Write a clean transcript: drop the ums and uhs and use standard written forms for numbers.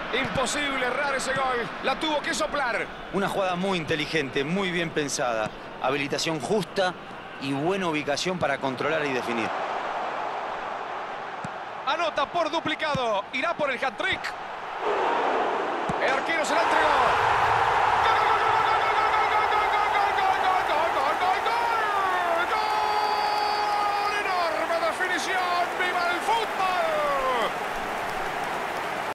Imposible errar ese gol. La tuvo que soplar. Una jugada muy inteligente, muy bien pensada. Habilitación justa y buena ubicación para controlar y definir. Anota por duplicado. Irá por el hat-trick. El arquero se la entregó.